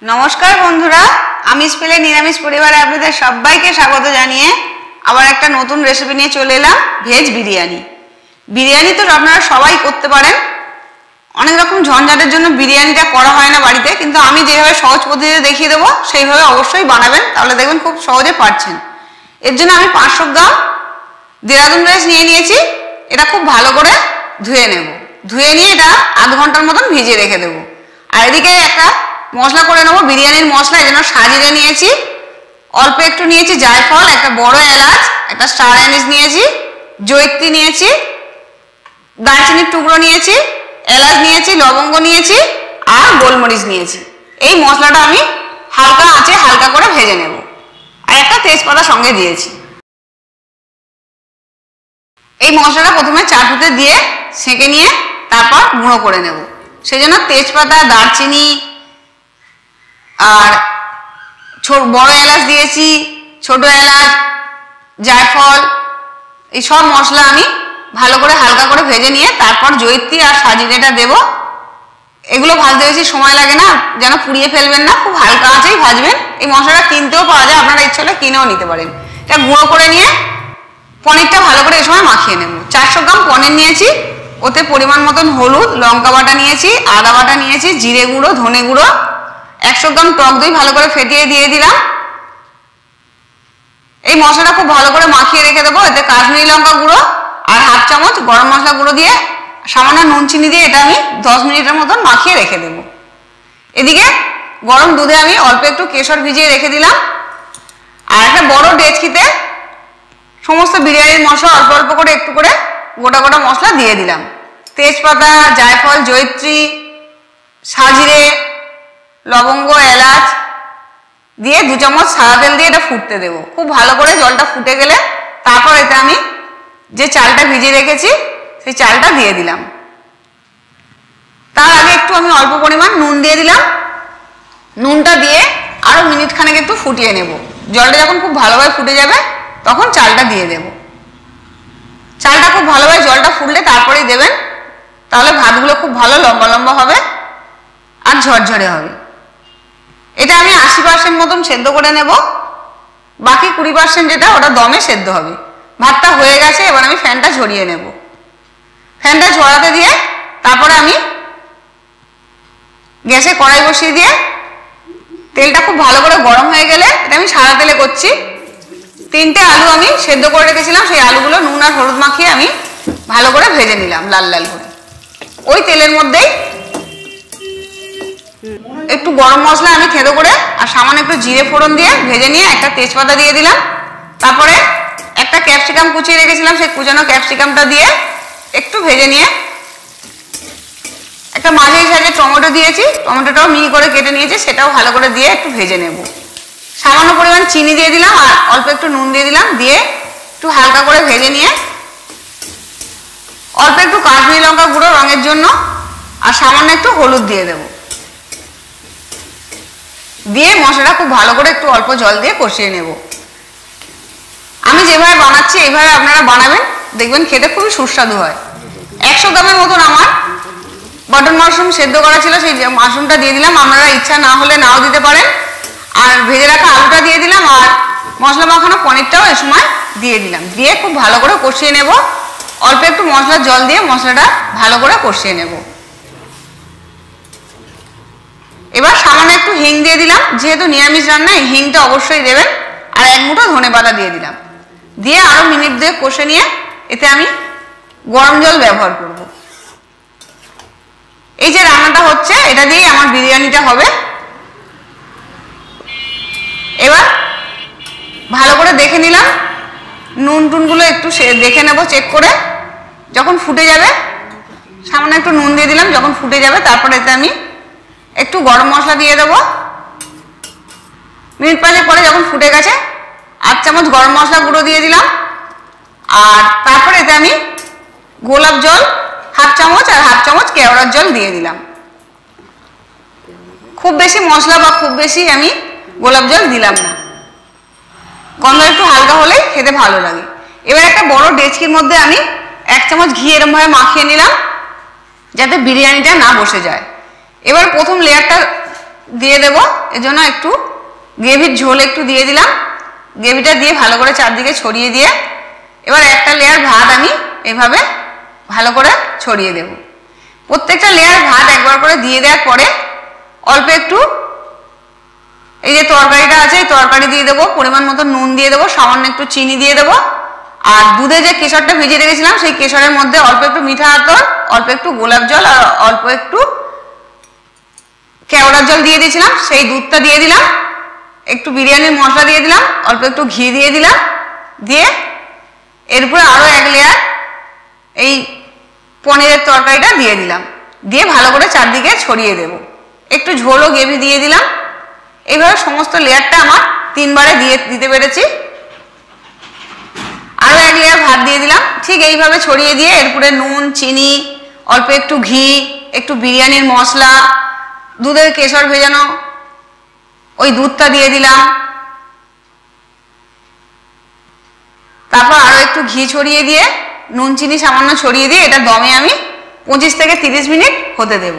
नमस्कार बंधुरा आमिष पेले निरामिष परिवारे आपनादेर सबाइके स्वागत जानिए आबार एकटा नतून रेसिपि निये चले एलाम भेज बिरियानी। बिरियानी तो आपनारा सबाई करते पारेन, अनेक रकम झंझाटेर जोन्नो बिरियानिटा करा हय ना बाड़ीते, किन्तु आमी जेभाबे सहज पद्धतिते देखिए देबो सेइभाबे अवश्यई बानाबेन, ताहले देखबेन खूब सहजे पारछेन। एर जोन्नो आमी 500 ग्राम देहरादून राइस निये नियेछि। एटा खूब भालो करे धुए नेब, धुए निये एटा आध घंटार मतन भिजिए रेखे देब। आर एदिके एकटा मशला करे नेब बिरियानिर मशला, एजন্য সাজিরে নিয়েছি, অল্প একটু নিয়েছি জায়ফল, একটা বড় এলাচ, একটা স্টার অ্যানিস নিয়েছি, জয়িত্রী নিয়েছি, দারচিনির টুকরো নিয়েছি, এলাচ নিয়েছি, লবঙ্গ নিয়েছি আর গোলমরিচ নিয়েছি। এই মশলাটা আমি হালকা আঁচে হালকা করে ভেজে নেব। আর একটা তেজপাতা সঙ্গে দিয়েছি। এই মশলাটা প্রথমে চাটুতে দিয়ে সেঁকে নিয়ে তারপর গুঁড়ো করে নেব। সেজন্য তেজপাতা, দারচিনি আর বড় এলাচ দিয়েছি, ছোট এলাচ, জায়ফল, এই সব মশলা আমি ভালো করে হালকা করে ভেজে নিয়ে তারপর জয়িত্রী আর সাজিরেটা দেব। এগুলো ভাজতে বেশি সময় লাগে না, যেন পুড়িয়ে ফেলবেন না, খুব হালকা আঁচেই ভাজবেন। এই মশলাটা কিনতেও পাওয়া যায়, আপনারা ইচ্ছা হলে কিনেও নিতে পারেন। এটা গুঁড়ো করে নিয়ে পনিরটা ভালো করে এই সময় মাখিয়ে নেব। 400 গ্রাম পনির নিয়েছি, ওতে পরিমাণ মতন হলুদ, লঙ্কা বাটা নিয়েছি, আদা বাটা নিয়েছি, জিরে গুঁড়ো, ধনে গুঁড়ো, 100 গ্রাম টক দই ভালো করে ফেটিয়ে দিয়ে দিলাম। এই মশলাটা খুব ভালো করে মাখিয়ে রেখে দেবো। এতে কাশ্মীরি লঙ্কা গুঁড়ো আর হাফ চামচ গরম মশলা গুঁড়ো দিয়ে সামান্য নুন চিনি দিয়ে এটা আমি 10 মিনিটের মতন মাখিয়ে রেখে দেব। এদিকে গরম দুধে আমি অল্প একটু কেশর ভিজিয়ে রেখে দিলাম। আর একটা বড় ডেচকিতে সমস্ত বিরিয়ানির মশলা অল্প অল্প করে একটু করে গোটা গোটা মশলা দিয়ে দিলাম। তেজপাতা, জায়ফল, জয়িত্রী, সাজিরে, লবঙ্গ, এলাচ দিয়ে 2 চামচ সাদা তেল দিয়ে এটা ফুটতে দেব। খুব ভালো করে জলটা ফুটে গেলে তারপর এতে আমি যে চালটা ভিজিয়ে রেখেছি সেই চালটা দিয়ে দিলাম। তার আগে একটু আমি অল্প পরিমাণ নুন দিয়ে দিলাম। নুনটা দিয়ে আরো মিনিট খানেক একটু ফুটিয়ে নেব। জলটা যখন খুব ভালোভাবে ফুটে যাবে তখন চালটা দিয়ে দেব। চালটা খুব ভালোভাবে জলটা ফুটলে তারপরেই দেবেন, তাহলে ভাতগুলো খুব ভালো লম্বা লম্বা হবে আর ঝরঝরে হবে। এটা আমি 80% মতন সেদ্ধ করে নেব, বাকি 20% যেটা ওটা দমে সেদ্ধ হবে। ভাতটা হয়ে গেছে, এবার আমি ফ্যানটা ঝরিয়ে নেব। ফ্যানটা ঝরাতে দিয়ে তারপরে আমি গ্যাসে কড়াই বসিয়ে দিয়ে তেলটা খুব ভালো করে গরম হয়ে গেলে, এটা আমি সাদা তেলে করছি, 3টে আলু আমি সেদ্ধ করে রেখেছিলাম, সেই আলুগুলো নুন আর হলুদ মাখিয়ে আমি ভালো করে ভেজে নিলাম লাল লাল করে। ওই তেলের মধ্যেই একটু গরম মশলা আমি থেঁতো করে আর সামান্য একটু জিরে ফোড়ন দিয়ে ভেজে নিয়ে একটা তেজপাতা দিয়ে দিলাম। তারপরে একটা ক্যাপসিকাম কুচিয়ে রেখেছিলাম, সেই কুচানো ক্যাপসিকামটা দিয়ে একটু ভেজে নিয়ে একটা মাঝারি সাইজের টমেটো দিয়েছি, টমেটোটাও মিহি করে কেটে নিয়েছি, সেটাও ভালো করে দিয়ে একটু ভেজে নেব। সামান্য পরিমাণ চিনি দিয়ে দিলাম আর অল্প একটু নুন দিয়ে দিলাম, দিয়ে একটু হালকা করে ভেজে নিয়ে অল্প একটু কাশ্মীরি লঙ্কা গুঁড়ো রঙের জন্য আর সামান্য একটু হলুদ দিয়ে দেব। দিয়ে মশলাটা খুব ভালো করে একটু অল্প জল দিয়ে কষিয়ে নেব। আমি যেভাবে বানাচ্ছি এইভাবে আপনারা বানাবেন, দেখবেন খেতে খুবই সুস্বাদু হয়। 100 গ্রামের মতন আমার বাটন মাশরুম সেদ্ধ করা ছিল, সেই মাশরুমটা দিয়ে দিলাম। আপনারা ইচ্ছা না হলে নাও দিতে পারেন। আর ভেজে রাখা আলুটা দিয়ে দিলাম আর মশলা মাখানো পনিরটাও এই সময় দিয়ে দিলাম। দিয়ে খুব ভালো করে কষিয়ে নেব। অল্প একটু মশলার জল দিয়ে মশলাটা ভালো করে কষিয়ে নেব। এবার সামান্য একটু হিং দিয়ে দিলাম, যেহেতু নিরামিষ রান্না হিংটা অবশ্যই দেবেন। আর 1 মুঠো ধনেপাতা দিয়ে দিলাম। দিয়ে আরো মিনিট 2 কষে নিয়ে এতে আমি গরম জল ব্যবহার করব। এই যে রান্নাটা হচ্ছে এটা দিয়ে আমার বিরিয়ানিটা হবে। এবার ভালো করে দেখে নিলাম, নুন টুনগুলো একটু দেখে নেব চেক করে। যখন ফুটে যাবে সামান্য একটু নুন দিয়ে দিলাম, যখন ফুটে যাবে তারপরে এতে আমি একটু গরম মশলা দিয়ে দেবো। মিনিট 5 পরে যখন ফুটে গেছে 8 চামচ গরম মশলা গুঁড়ো দিয়ে দিলাম। আর তারপরে এতে আমি গোলাপ জল হাফ চামচ আর হাফ চামচ কেওড়ার জল দিয়ে দিলাম। খুব বেশি মশলা বা খুব বেশি আমি গোলাপ জল দিলাম না, গন্ধ একটু হালকা হলেই খেতে ভালো লাগে। এবার একটা বড় ডেচকির মধ্যে আমি 1 চামচ ঘি এরকম ভাবে মাখিয়ে নিলাম যাতে বিরিয়ানিটা না বসে যায়। এবার প্রথম লেয়ারটা দিয়ে দেব, এজন্য একটু গ্রেভির ঝোল একটু দিয়ে দিলাম। গ্রেভিটা দিয়ে ভালো করে চারদিকে ছড়িয়ে দিয়ে এবার একটা লেয়ার ভাত আমি এভাবে ভালো করে ছড়িয়ে দেব। প্রত্যেকটা লেয়ার ভাত একবার করে দিয়ে দেওয়ার পরে অল্প একটু এই যে তরকারিটা আছে এই তরকারি দিয়ে দেবো, পরিমাণ মতো নুন দিয়ে দেবো, সামান্য একটু চিনি দিয়ে দেবো, আর দুধে যে কেশরটা ভিজিয়ে রেখেছিলাম সেই কেশরের মধ্যে অল্প একটু মিঠা আতর, অল্প একটু গোলাপ জল আর অল্প একটু কেওড়ার জল দিয়ে দিয়েছিলাম, সেই দুধটা দিয়ে দিলাম, একটু বিরিয়ানির মশলা দিয়ে দিলাম, অল্প একটু ঘি দিয়ে দিলাম, দিয়ে এরপরে আরো এক লেয়ার এই পনিরের তরকারিটা দিয়ে দিলাম, দিয়ে ভালো করে চারদিকে ছড়িয়ে দেব। একটু ঝোলও গ্রেভি দিয়ে দিলাম। এইভাবে সমস্ত লেয়ারটা আমার 3 বারে দিতে পেরেছি। আরো এক লেয়ার ভাত দিয়ে দিলাম, ঠিক এইভাবে ছড়িয়ে দিয়ে এরপরে নুন চিনি অল্প একটু ঘি একটু বিরিয়ানির মশলা দুধের কেশর ভেজানো ওই দুধটা দিয়ে দিলাম, তারপর আরো একটু ঘি ছড়িয়ে দিয়ে নুন চিনি সামান্য ছড়িয়ে দিয়ে এটা দমে আমি 25 থেকে 30 মিনিট হতে দেব।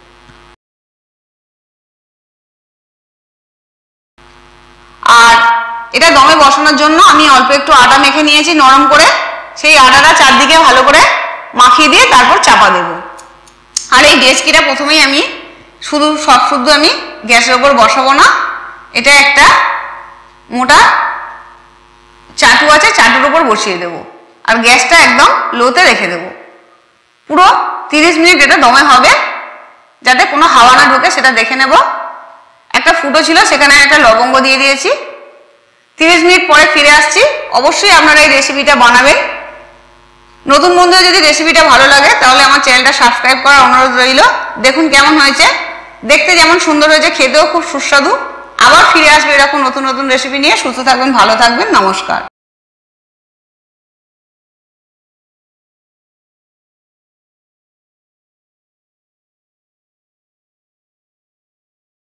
আর এটা দমে বসানোর জন্য আমি অল্প একটু আটা মেখে নিয়েছি নরম করে, সেই আটাটা চারদিকে ভালো করে মাখিয়ে দিয়ে তারপর চাপা দেব। আর এই ডেচকিটা প্রথমেই আমি শুদ্ধ আমি গ্যাসের উপর বসাবো না, এটা একটা মোটা চাটু আছে চাটুর উপর বসিয়ে দেব আর গ্যাসটা একদম লোতে রেখে দেব। পুরো 30 মিনিট এটা দমে হবে, যাতে কোনো হাওয়া না ঢোকে সেটা দেখে নেব। একটা ফুটো ছিল সেখানে একটা লবঙ্গ দিয়ে দিয়েছি। 30 মিনিট পরে ফিরে আসছি। অবশ্যই আপনারা এই রেসিপিটা বানাবেন। নতুন বন্ধুদের যদি রেসিপিটা ভালো লাগে তাহলে আমার চ্যানেলটা সাবস্ক্রাইব করার অনুরোধ রইল। দেখুন কেমন হয়েছে, দেখতে যেমন সুন্দর হয়েছে খেতেও খুব সুস্বাদু। আবার ফিরে আসবে এরকম নতুন নতুন রেসিপি নিয়ে। সুস্থ থাকবেন, ভালো থাকবেন, নমস্কার।